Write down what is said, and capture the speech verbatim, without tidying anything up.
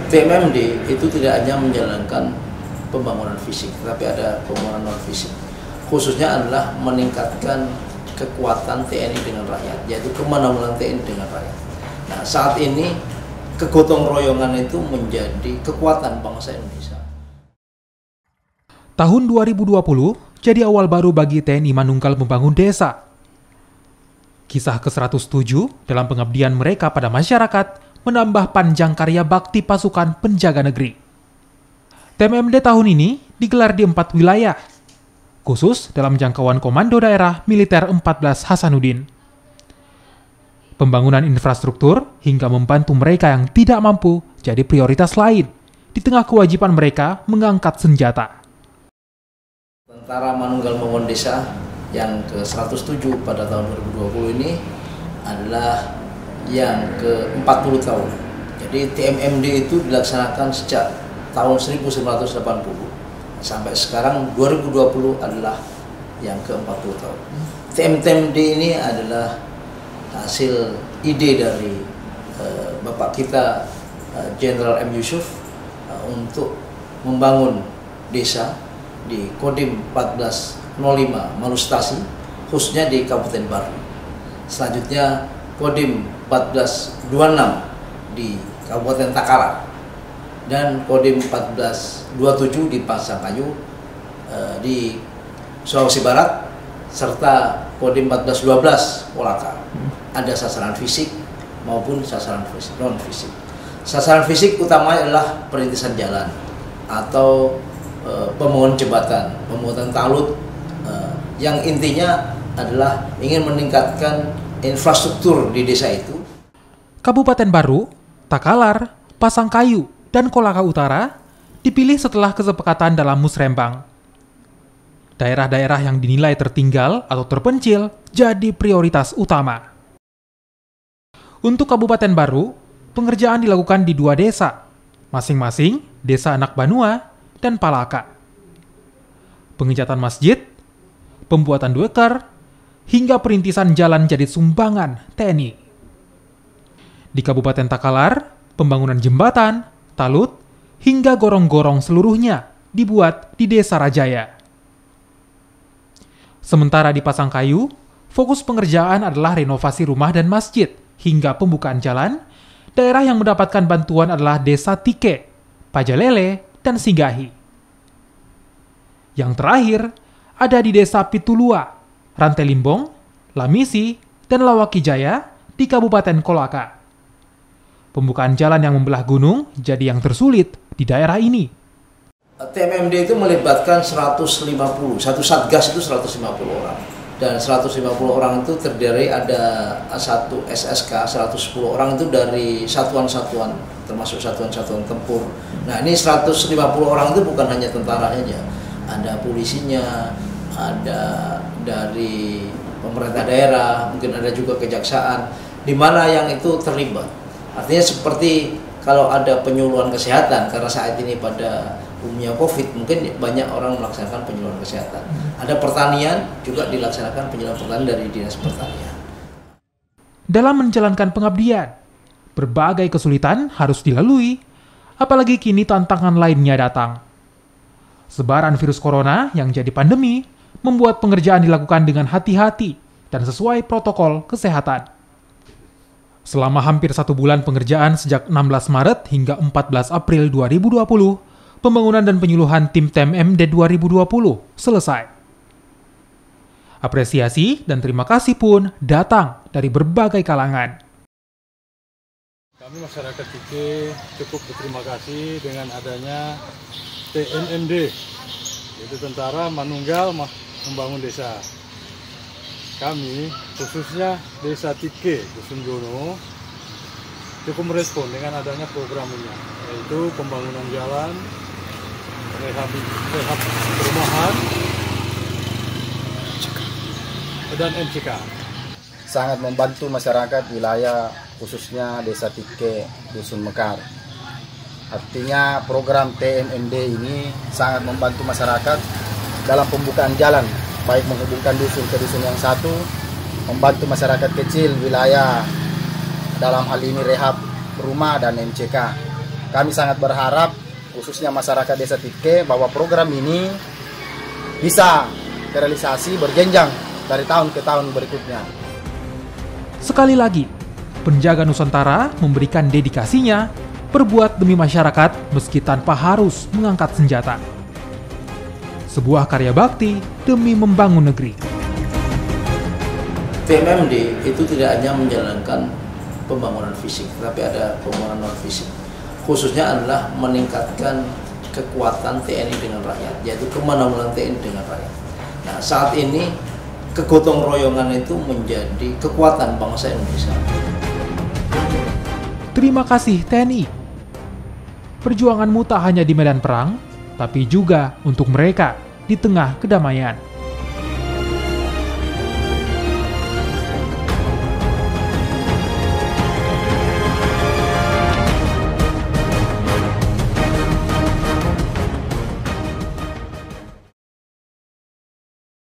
T M M D itu tidak hanya menjalankan pembangunan fisik, tapi ada pembangunan non fisik. Khususnya adalah meningkatkan kekuatan T N I dengan rakyat, yaitu kemandirian T N I dengan rakyat. Nah, saat ini kegotong royongan itu menjadi kekuatan bangsa Indonesia. Tahun dua ribu dua puluh jadi awal baru bagi T N I Manunggal membangun desa. Kisah ke seratus tujuh dalam pengabdian mereka pada masyarakat menambah panjang karya bakti pasukan penjaga negeri. T M M D tahun ini digelar di empat wilayah, khusus dalam jangkauan Komando Daerah Militer empat belas Hasanuddin. Pembangunan infrastruktur hingga membantu mereka yang tidak mampu jadi prioritas lain di tengah kewajiban mereka mengangkat senjata. Tentara Manunggal Membangun Desa yang ke seratus tujuh pada tahun dua ribu dua puluh ini adalah yang ke empat puluh tahun. Jadi T M M D itu dilaksanakan sejak tahun seribu sembilan ratus delapan puluh sampai sekarang dua ribu dua puluh adalah yang ke empat puluh tahun. T M M D ini adalah hasil ide dari uh, Bapak kita Jenderal uh, M. Yusuf uh, untuk membangun desa di Kodim empat belas nol lima Malustasi, khususnya di Kabupaten Baru. Selanjutnya Kodim empat belas dua puluh enam di Kabupaten Takalar dan Kodim empat belas dua puluh tujuh di Pasangkayu eh, di Sulawesi Barat serta Kodim empat belas dua belas Kolaka. Ada sasaran fisik maupun sasaran fisik, non fisik. Sasaran fisik utamanya adalah perintisan jalan atau eh, pembangunan jembatan, pembuatan talut eh, yang intinya adalah ingin meningkatkan infrastruktur di desa itu. Kabupaten Baru, Takalar, Pasangkayu, dan Kolaka Utara dipilih setelah kesepakatan dalam Musrembang. Daerah-daerah yang dinilai tertinggal atau terpencil jadi prioritas utama. Untuk Kabupaten Baru, pengerjaan dilakukan di dua desa, masing-masing Desa Anak Banua dan Palaka. Pengecatan masjid, pembuatan dueker, hingga perintisan jalan jadi sumbangan T N I. Di Kabupaten Takalar, pembangunan jembatan, talut, hingga gorong-gorong seluruhnya dibuat di Desa Rajaya. Sementara di Pasangkayu, fokus pengerjaan adalah renovasi rumah dan masjid, hingga pembukaan jalan. Daerah yang mendapatkan bantuan adalah Desa Tike, Pajalele, dan Singgahi. Yang terakhir, ada di Desa Pitulua, Rantai Limbong, Lamisi, dan Lawakijaya di Kabupaten Kolaka. Pembukaan jalan yang membelah gunung jadi yang tersulit di daerah ini. T M M D itu melibatkan seratus lima puluh, satu satgas itu seratus lima puluh orang. Dan seratus lima puluh orang itu terdiri ada satu S S K, seratus sepuluh orang itu dari satuan-satuan, termasuk satuan-satuan tempur. Nah ini seratus lima puluh orang itu bukan hanya tentara aja, ada polisinya, ada dari pemerintah daerah, mungkin ada juga kejaksaan, di mana yang itu terlibat. Artinya seperti kalau ada penyuluhan kesehatan, karena saat ini pada umumnya COVID, mungkin banyak orang melaksanakan penyuluhan kesehatan. Ada pertanian, juga dilaksanakan penyuluhan pertanian dari Dinas Pertanian. Dalam menjalankan pengabdian, berbagai kesulitan harus dilalui, apalagi kini tantangan lainnya datang. Sebaran virus corona yang jadi pandemi membuat pengerjaan dilakukan dengan hati-hati dan sesuai protokol kesehatan. Selama hampir satu bulan pengerjaan sejak enam belas Maret hingga empat belas April dua ribu dua puluh, pembangunan dan penyuluhan tim T M M D dua ribu dua puluh selesai. Apresiasi dan terima kasih pun datang dari berbagai kalangan. Kami masyarakat Tike cukup berterima kasih dengan adanya T M M D, yaitu Tentara Manunggal Membangun Desa. Kami, khususnya Desa Tike, Dusun Jono, cukup merespon dengan adanya program ini, yaitu pembangunan jalan, rehab, rehab perumahan, dan M C K. Sangat membantu masyarakat wilayah khususnya Desa Tike, Dusun Mekar. Artinya program T M M D ini sangat membantu masyarakat dalam pembukaan jalan, baik menghubungkan dusun ke dusun yang satu, membantu masyarakat kecil wilayah dalam hal ini rehab rumah dan M C K. kami sangat berharap khususnya masyarakat Desa Tike bahwa program ini bisa terrealisasi berjenjang dari tahun ke tahun berikutnya. Sekali lagi, penjaga Nusantara memberikan dedikasinya berbuat demi masyarakat meski tanpa harus mengangkat senjata. Sebuah karya bakti demi membangun negeri. T M M D itu tidak hanya menjalankan pembangunan fisik, tapi ada pembangunan non fisik. Khususnya adalah meningkatkan kekuatan T N I dengan rakyat, yaitu kemanauan T N I dengan rakyat. Nah, saat ini kegotong royongan itu menjadi kekuatan bangsa Indonesia. Terima kasih T N I. Perjuanganmu tak hanya di medan perang, tapi juga untuk mereka di tengah kedamaian.